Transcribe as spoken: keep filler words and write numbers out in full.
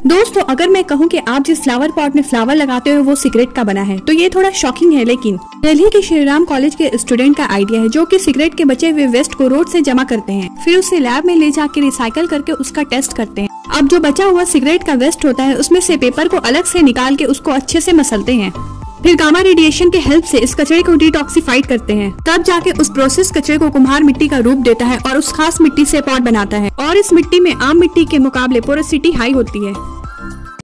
दोस्तों अगर मैं कहूँ कि आप जिस फ्लावर पॉट में फ्लावर लगाते हो वो सिगरेट का बना है तो ये थोड़ा शॉकिंग है, लेकिन दिल्ली के श्री राम कॉलेज के स्टूडेंट का आइडिया है, जो कि सिगरेट के बचे हुए वेस्ट को रोड से जमा करते हैं, फिर उसे लैब में ले जाके रिसाइकल करके उसका टेस्ट करते हैं। अब जो बचा हुआ सिगरेट का वेस्ट होता है उसमें से पेपर को अलग से निकाल के उसको अच्छे से मसलते हैं, फिर गामा रेडिएशन के हेल्प से इस कचरे को डिटॉक्सिफाइड करते हैं, तब जाके उस प्रोसेस कचरे को कुम्हार मिट्टी का रूप देता है और उस खास मिट्टी से पॉट बनाता है। और इस मिट्टी में आम मिट्टी के मुकाबले पोरोसिटी हाई होती है।